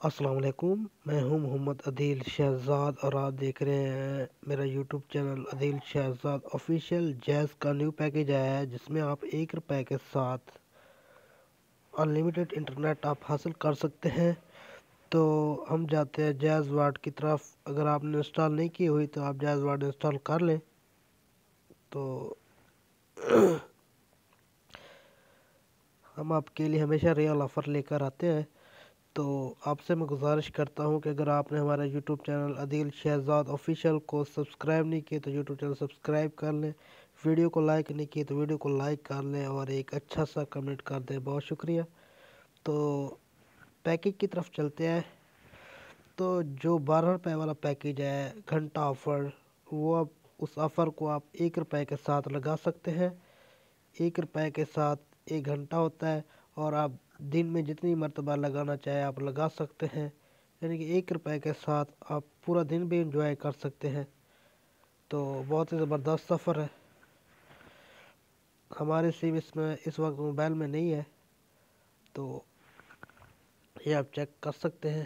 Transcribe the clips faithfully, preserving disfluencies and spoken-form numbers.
السلام علیکم، میں ہوں محمد عدیل شہزاد اور آپ دیکھ رہے ہیں میرا YouTube channel Adeel Shahzad official. Jazz کا نیو پیکیج آیا ہے جس میں آپ ایک روپے کے ساتھ انلیمیٹڈ انٹرنیٹ آپ حاصل کر سکتے ہیں۔ تو ہم جاتے ہیں جیز ورلڈ کی طرف۔ اگر آپ نے انسٹال نہیں کی ہوئی تو آپ جیز ورلڈ انسٹال کر لیں۔ تو ہم آپ کے لیے ہمیشہ ریئل آفر لے کر آتے ہیں۔ تو آپ سے میں گزارش کرتا ہوں کہ اگر آپ نے ہمارا YouTube channel Adeel Shahzad official کو سبسکرائب نہیں کیے تو یوٹیوب چینل سبسکرائب کر لیں، ویڈیو کو لائک نہیں کیے تو ویڈیو کو لائک کر لیں اور ایک اچھا سا کمنٹ کر دیں۔ بہت شکریہ۔ تو پیکیج کی طرف چلتے ہیں۔ تو جو بارہ روپے والا پیکیج ہے گھنٹہ آفر، وہ اب اس آفر کو آپ ایک روپے کے ساتھ لگا سکتے ہیں۔ ایک روپے کے ساتھ ایک گھنٹہ ہوتا ہے اور آپ دن میں جتنی مرتبہ لگانا چاہے آپ لگا سکتے ہیں، یعنی کہ ایک روپے کے ساتھ آپ پورا دن بھی انجوائے کر سکتے ہیں۔ تو بہت ہی زبردست سفر ہے۔ ہمارے سم اس میں اس وقت موبائل میں نہیں ہے، تو یہ آپ چیک کر سکتے ہیں۔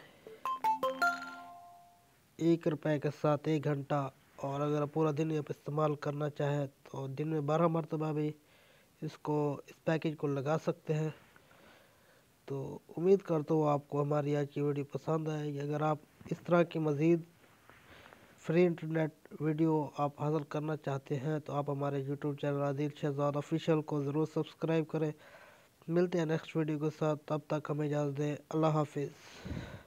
ایک روپے کے ساتھ ایک گھنٹہ، اور اگر آپ پورا دن آپ استعمال کرنا چاہیں تو دن میں بارہ مرتبہ بھی اس کو اس پیکیج کو لگا سکتے ہیں۔ تو امید کرتا ہوں آپ کو ہماری آج کی ویڈیو پسند آئے گی۔ اگر آپ اس طرح کی مزید فری انٹرنیٹ ویڈیو آپ حاصل کرنا چاہتے ہیں تو آپ ہمارے YouTube channel Adeel Shahzad official کو ضرور سبسکرائب کریں۔ ملتے ہیں نیکسٹ ویڈیو کے ساتھ، تب تک ہمیں اجازت دیں۔ اللہ حافظ۔